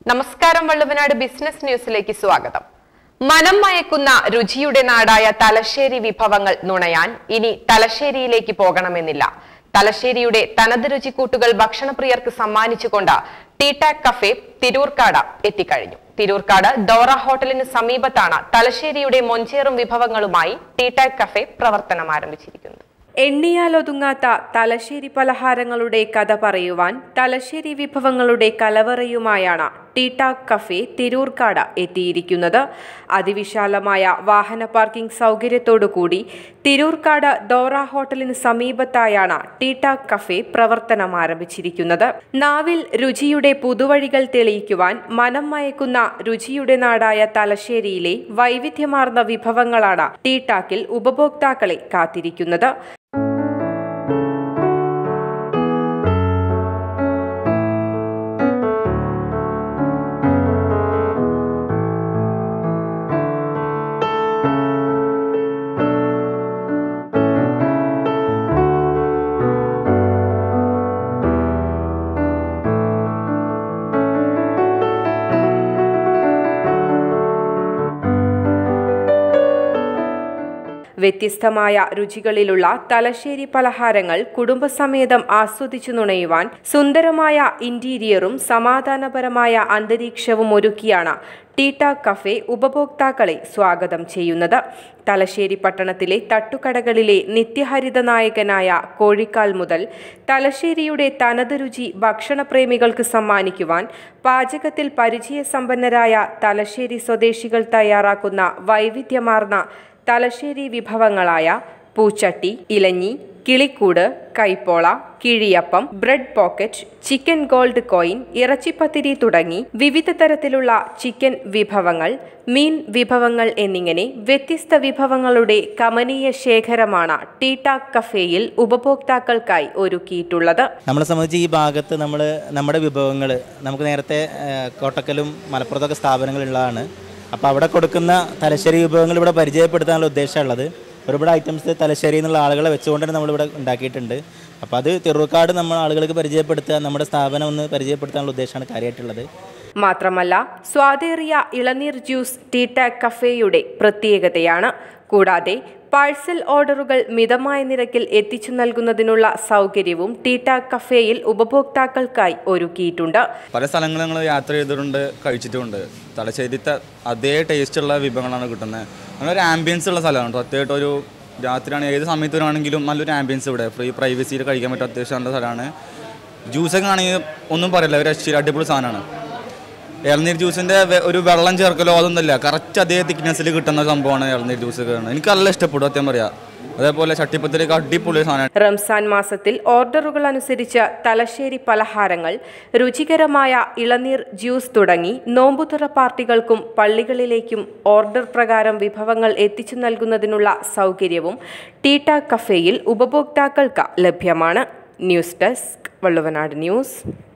നമസ്കാരം വള്ളുവനാട് ബിസിനസ് ന്യൂസിലേക്ക് സ്വാഗതം. മനം മയക്കുന്ന രുചിയുടെ നാടായ തലശ്ശേരി വിഭവങ്ങൾ നുണയാൻ ഇനി തലശ്ശേരിയിലേക്ക് പോകണമെന്നില്ല. തലശ്ശേരിയുടെ തനത് രുചിക്കൂട്ടുകൾ ഭക്ഷണപ്രിയർക്ക് സമ്മാനിച്ചുകൊണ്ട് ടീടാക് കഫേ തിരൂർക്കാട് എത്തിക്കഴിഞ്ഞു. തിരൂർക്കാട് ഡോറ ഹോട്ടലിന് സമീപത്താണ് തലശ്ശേരിയുടെ മൊഞ്ചേറും വിഭവങ്ങളുമായി ടീടാക് കഫേ പ്രവർത്തനം ആരംഭിച്ചിരിക്കുന്നത്. എണ്ണിയാലൊതുങ്ങാത്ത തലശ്ശേരി പലഹാരങ്ങളുടെ കഥ പറയുവാൻ തലശ്ശേരി വിഭവങ്ങളുടെ കലവറയുമായാണ് ടീടാക് കഫേ തിരൂർക്കാട് എത്തിയിരിക്കുന്നത്. അതിവിശാലമായ വാഹന പാർക്കിംഗ് സൗകര്യത്തോടുകൂടി തിരൂർക്കാട് ഡോറ ഹോട്ടലിന് സമീപത്തായാണ് ടീടാക് കഫേ പ്രവർത്തനം ആരംഭിച്ചിരിക്കുന്നത്. നാവിൽ രുചിയുടെ പുതുവഴികൾ തെളിയിക്കുവാൻ മനം മയക്കുന്ന രുചിയുടെ നാടായ തലശ്ശേരിയിലെ വൈവിധ്യമാർന്ന വിഭവങ്ങളാണ് ടീടാക്കിൽ ഉപഭോക്താക്കളെ കാത്തിരിക്കുന്നത്. വ്യത്യസ്തമായ രുചികളിലുള്ള തലശ്ശേരി പലഹാരങ്ങൾ കുടുംബസമേതം ആസ്വദിച്ചു നുണയുവാൻ സുന്ദരമായ ഇന്റീരിയറും സമാധാനപരമായ അന്തരീക്ഷവും ഒരുക്കിയാണ് ടീടാക് കഫേ ഉപഭോക്താക്കളെ സ്വാഗതം ചെയ്യുന്നത്. തലശ്ശേരി പട്ടണത്തിലെ തട്ടുകടകളിലെ നിത്യഹരിത നായകനായ കോഴിക്കാൽ മുതൽ തലശ്ശേരിയുടെ തനത് രുചി ഭക്ഷണപ്രേമികൾക്ക് സമ്മാനിക്കുവാൻ പാചകത്തിൽ പരിചയസമ്പന്നരായ തലശ്ശേരി സ്വദേശികൾ തയ്യാറാക്കുന്ന വൈവിധ്യമാർന്ന തലശ്ശേരി വിഭവങ്ങളായ പൂച്ചട്ടി, ഇലഞ്ഞി, കിളിക്കൂട്, കൈപ്പോള, കിഴിയപ്പം, bread pocket, chicken gold coin, ഇറച്ചിപ്പത്തിരി തുടങ്ങി വിവിധ തരത്തിലുള്ള ചിക്കൻ വിഭവങ്ങൾ, മീൻ വിഭവങ്ങൾ എന്നിങ്ങനെ വ്യത്യസ്ത വിഭവങ്ങളുടെ കമനീയ ശേഖരമാണ് ടീടാക് കഫേയിൽ ഉപഭോക്താക്കൾക്കായി ഒരുക്കിയിട്ടുള്ളത്. നമ്മളെ സംബന്ധിച്ച് ഈ ഭാഗത്ത് നമ്മുടെ വിഭവങ്ങൾ നമുക്ക് നേരത്തെ കോട്ടക്കലും മലപ്പുറത്തൊക്കെ സ്ഥാപനങ്ങളുള്ളതാണ്. അപ്പോൾ അവിടെ കൊടുക്കുന്ന തലശ്ശേരി വിഭവങ്ങൾ ഇവിടെ പരിചയപ്പെടുത്താനുള്ള ഉദ്ദേശമുള്ളത്. ഒരുപാട് ഐറ്റംസ് തലശ്ശേരി എന്നുള്ള ആളുകളെ വെച്ചുകൊണ്ട് തന്നെ നമ്മളിവിടെ ഉണ്ടാക്കിയിട്ടുണ്ട്. അപ്പോൾ അത് തിരൂർക്കാട് നമ്മൾ ആളുകൾക്ക് പരിചയപ്പെടുത്തുക, നമ്മുടെ സ്ഥാപനം ഒന്ന് പരിചയപ്പെടുത്താനുള്ള ഉദ്ദേശമാണ് കാര്യമായിട്ടുള്ളത്. മാത്രമല്ല സ്വാദേറിയ ഇളനീർ ജ്യൂസ് ടീടാക് കഫേയുടെ പ്രത്യേകതയാണ്. കൂടാതെ പാഴ്സൽ ഓർഡറുകൾ മിതമായ നിരക്കിൽ എത്തിച്ചു നൽകുന്നതിനുള്ള സൗകര്യവും ടീടാക് കഫേയിൽ ഉപഭോക്താക്കൾക്കായി ഒരുക്കിയിട്ടുണ്ട്. പല സ്ഥലങ്ങളിൽ ഞങ്ങൾ യാത്ര ചെയ്തിട്ടുണ്ട്, കഴിച്ചിട്ടുമുണ്ട്. തലശ്ശേരിത്തെ അതേ ടേസ്റ്റുള്ള വിഭവങ്ങളാണ് കിട്ടുന്നത്. നല്ലൊരു ആംബിയൻസ് ഉള്ള സ്ഥലമാണ്. പ്രത്യേകിച്ച് ഒരു രാത്രിയാണ്, ഏത് സമയത്തിനാണെങ്കിലും നല്ലൊരു ആംബിയൻസ് ഇവിടെ ഫ്രീ പ്രൈവസിയിൽ കഴിക്കാൻ പറ്റും. അത്യാവശ്യം നല്ല സ്ഥലമാണ്. ജ്യൂസൊക്കെ ആണെങ്കിൽ ഒന്നും പറയില്ല, ഒരു അടിപൊളി സാധനമാണ്. ഇളനീർ ജ്യൂസിൻ്റെ ഒരു വെള്ളം ചേർക്കലോ അതൊന്നുമില്ല, കറക്റ്റ് അതേ തിക്നെസ്സിൽ കിട്ടുന്ന സംഭവമാണ് ഇളനീർ ജ്യൂസ്. എനിക്ക് നല്ല ഇഷ്ടപ്പെടും സത്യം പറയാം. അതേപോലെ ചട്ടിപ്പത്തിലേക്ക് അടിപൊളി സാധനമാണ്. റംസാൻ മാസത്തിൽ ഓർഡറുകൾ അനുസരിച്ച് തലശ്ശേരി പലഹാരങ്ങൾ, രുചികരമായ ഇളനീർ ജ്യൂസ് തുടങ്ങി നോമ്പുതുറ പാർട്ടികൾക്കും പള്ളികളിലേക്കും ഓർഡർ പ്രകാരം വിഭവങ്ങൾ എത്തിച്ചു നൽകുന്നതിനുള്ള സൗകര്യവും ടീടാക് കഫേയിൽ ഉപഭോക്താക്കൾക്ക് ലഭ്യമാണ്. News desk Valluvanad news.